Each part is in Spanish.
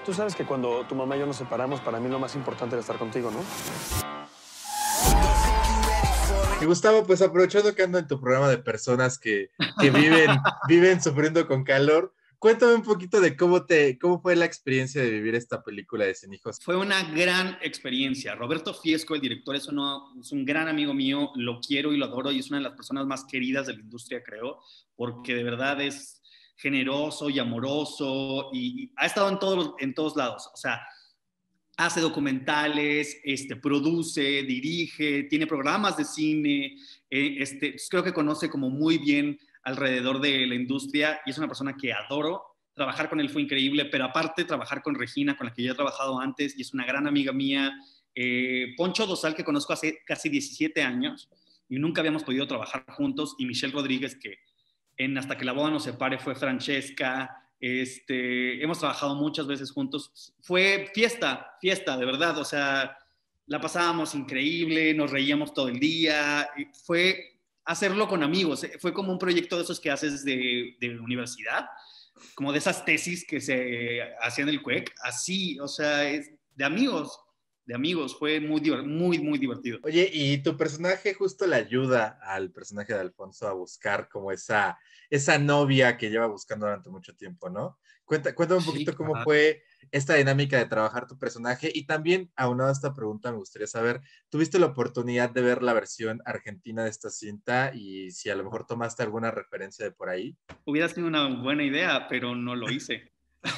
Tú sabes que cuando tu mamá y yo nos separamos, para mí lo más importante era estar contigo, ¿no? Y Gustavo, pues aprovechando que ando en tu programa de personas que viven sufriendo con calor, cuéntame un poquito de cómo fue la experiencia de vivir esta película de Sin Hijos. Fue una gran experiencia. Roberto Fiesco, el director, es un gran amigo mío, lo quiero y lo adoro y es una de las personas más queridas de la industria, creo, porque de verdad es generoso y amoroso y ha estado en todos lados. O sea, hace documentales, produce, dirige, tiene programas de cine, creo que conoce como muy bien alrededor de la industria y es una persona que adoro. Trabajar con él fue increíble, pero aparte trabajar con Regina, con la que yo he trabajado antes y es una gran amiga mía. Poncho Dosal, que conozco hace casi 17 años y nunca habíamos podido trabajar juntos, y Michelle Rodríguez, que en Hasta que la boda nos separe fue Francesca. Hemos trabajado muchas veces juntos. Fue fiesta, de verdad. O sea, la pasábamos increíble, nos reíamos todo el día. Fue hacerlo con amigos. Fue como un proyecto de esos que haces de universidad, como de esas tesis que se hacían en el CUEC. Así, o sea, es de amigos. De amigos, fue muy divertido. Oye, y tu personaje justo le ayuda al personaje de Alfonso a buscar como esa novia que lleva buscando durante mucho tiempo, ¿no? Cuéntame un Sí, poquito cómo claro. fue esta dinámica de trabajar tu personaje y también, aunado a esta pregunta, me gustaría saber, ¿tuviste la oportunidad de ver la versión argentina de esta cinta y si a lo mejor tomaste alguna referencia de por ahí? Hubiera sido una buena idea, pero no lo hice.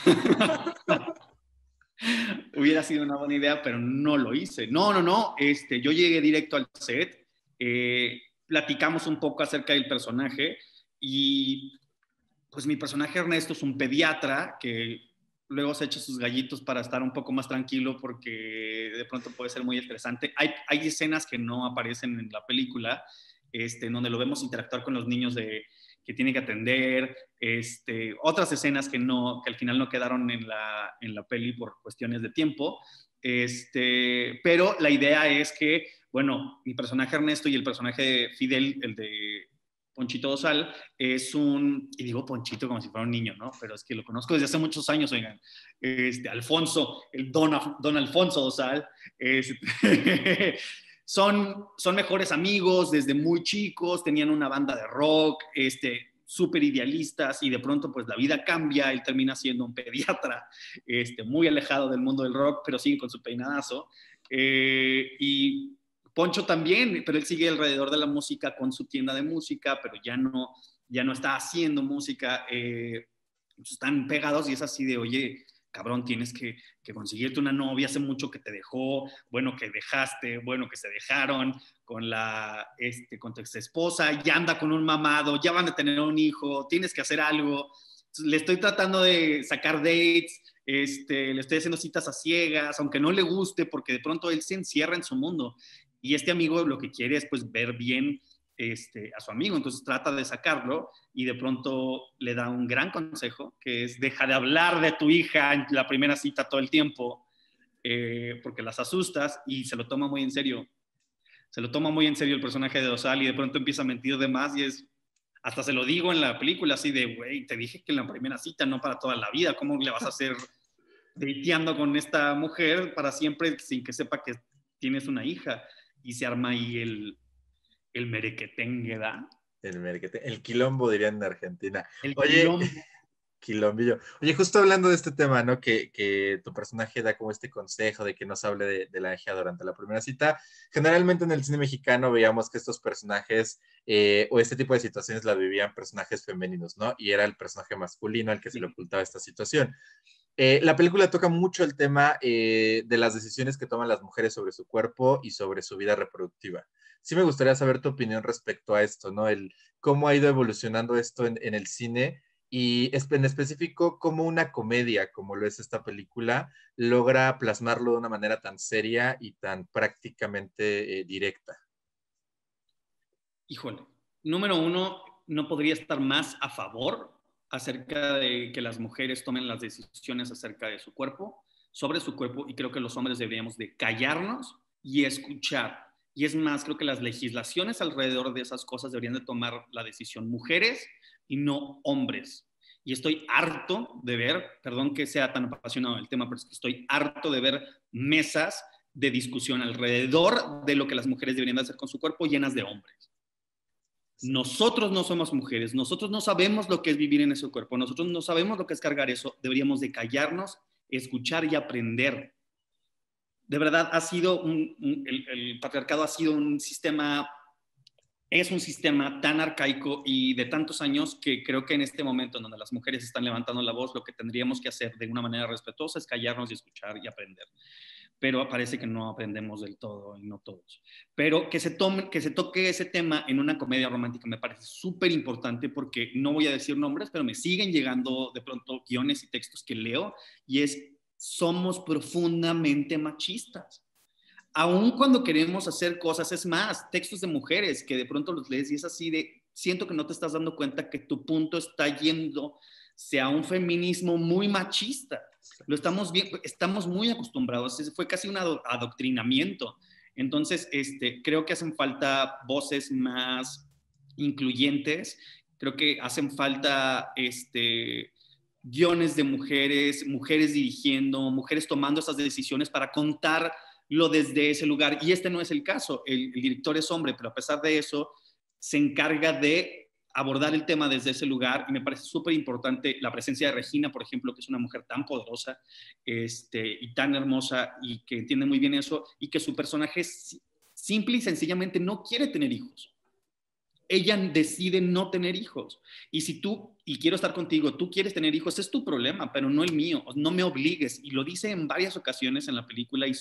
Hubiera sido una buena idea, pero no lo hice. No. Yo llegué directo al set, platicamos un poco acerca del personaje y pues mi personaje Ernesto es un pediatra que luego se echa sus gallitos para estar un poco más tranquilo porque de pronto puede ser muy estresante. Hay escenas que no aparecen en la película, en donde lo vemos interactuar con los niños que tiene que atender, otras escenas que al final no quedaron en la peli por cuestiones de tiempo, pero la idea es que, bueno, mi personaje Ernesto y el personaje de Fidel, el de Ponchito Dosal, y digo Ponchito como si fuera un niño, ¿no? Pero es que lo conozco desde hace muchos años, oigan. Alfonso, el don Alfonso Dosal, son mejores amigos desde muy chicos, tenían una banda de rock, súper idealistas, y de pronto pues la vida cambia, él termina siendo un pediatra, muy alejado del mundo del rock, pero sigue con su peinadazo, y Poncho también, pero él sigue alrededor de la música con su tienda de música, pero ya no está haciendo música, están pegados y es así de, oye, cabrón, tienes que conseguirte una novia, hace mucho que te dejó, bueno, que dejaste, bueno, que se dejaron con tu ex esposa, ya anda con un mamado, ya van a tener un hijo, tienes que hacer algo. Entonces, le estoy tratando de sacar dates, le estoy haciendo citas a ciegas, aunque no le guste, porque de pronto él se encierra en su mundo. Y este amigo lo que quiere es pues ver bien a su amigo, entonces trata de sacarlo y de pronto le da un gran consejo, que es deja de hablar de tu hija en la primera cita todo el tiempo, porque las asustas, y se lo toma muy en serio. Se lo toma muy en serio el personaje de Dosal y de pronto empieza a mentir de más y hasta se lo digo en la película así de, güey, te dije que en la primera cita, no para toda la vida, ¿cómo le vas a hacer dateando con esta mujer para siempre sin que sepa que tienes una hija? Y se arma ahí el merequetengue, ¿da? El quilombo dirían en Argentina. El Oye, quilombo. quilombillo. Oye, justo hablando de este tema, ¿no? Que tu personaje da como este consejo de que no se hable de la hija durante la primera cita. Generalmente en el cine mexicano veíamos que estos personajes o este tipo de situaciones la vivían personajes femeninos, ¿no? Y era el personaje masculino al que se le ocultaba esta situación. La película toca mucho el tema de las decisiones que toman las mujeres sobre su cuerpo y sobre su vida reproductiva. Sí me gustaría saber tu opinión respecto a esto, ¿no? El cómo ha ido evolucionando esto en el cine y en específico cómo una comedia, como lo es esta película, logra plasmarlo de una manera tan seria y tan prácticamente directa. Híjole, número uno, no podría estar más a favor acerca de que las mujeres tomen las decisiones acerca de su cuerpo, sobre su cuerpo, y creo que los hombres deberíamos de callarnos y escuchar. Y es más, creo que las legislaciones alrededor de esas cosas deberían de tomar la decisión mujeres y no hombres. y estoy harto de ver, perdón que sea tan apasionado del tema, pero es que estoy harto de ver mesas de discusión alrededor de lo que las mujeres deberían de hacer con su cuerpo llenas de hombres. Nosotros no somos mujeres, nosotros no sabemos lo que es vivir en ese cuerpo, nosotros no sabemos lo que es cargar eso, deberíamos de callarnos, escuchar y aprender. De verdad, ha sido el patriarcado ha sido un sistema, es un sistema tan arcaico y de tantos años que creo que en este momento en donde las mujeres están levantando la voz, lo que tendríamos que hacer de una manera respetuosa es callarnos y escuchar y aprender. Pero parece que no aprendemos del todo y no todos. Pero que se toque ese tema en una comedia romántica me parece súper importante porque no voy a decir nombres, pero me siguen llegando de pronto guiones y textos que leo y somos profundamente machistas. Aún cuando queremos hacer cosas, es más, textos de mujeres que de pronto los lees y es así de, siento que no te estás dando cuenta que tu punto está yendo hacia un feminismo muy machista. Lo estamos viendo, estamos muy acostumbrados, fue casi un adoctrinamiento. Entonces, creo que hacen falta voces más incluyentes, creo que hacen falta guiones de mujeres dirigiendo, mujeres tomando esas decisiones para contarlo desde ese lugar. Y no es el caso, el director es hombre, pero a pesar de eso, se encarga de abordar el tema desde ese lugar y me parece súper importante la presencia de Regina, por ejemplo, que es una mujer tan poderosa y tan hermosa y que entiende muy bien eso y que su personaje simple y sencillamente no quiere tener hijos. Ella decide no tener hijos. Y si tú, y quiero estar contigo, tú quieres tener hijos, es tu problema, pero no el mío, no me obligues. Y lo dice en varias ocasiones en la película y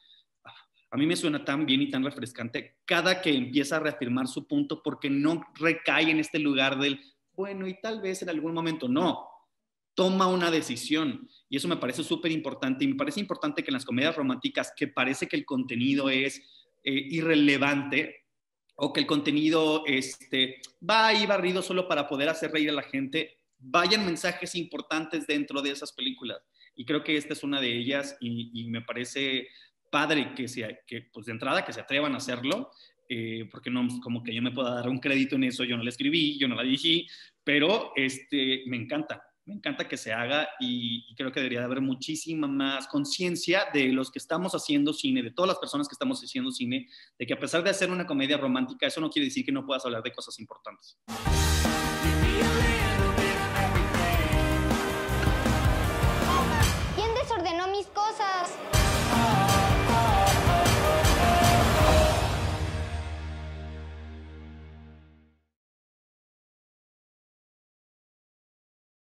a mí me suena tan bien y tan refrescante cada que empieza a reafirmar su punto porque no recae en este lugar del, bueno, y tal vez en algún momento no. Toma una decisión y eso me parece súper importante y me parece importante que en las comedias románticas que parece que el contenido es irrelevante o que el contenido va ahí barrido solo para poder hacer reír a la gente, vayan mensajes importantes dentro de esas películas y creo que esta es una de ellas y me parece padre que pues de entrada que se atrevan a hacerlo, porque no como que yo me pueda dar un crédito en eso, yo no la escribí, yo no la dirigí, pero me encanta que se haga y creo que debería de haber muchísima más conciencia de los que estamos haciendo cine, de todas las personas que estamos haciendo cine, de que a pesar de hacer una comedia romántica, eso no quiere decir que no puedas hablar de cosas importantes.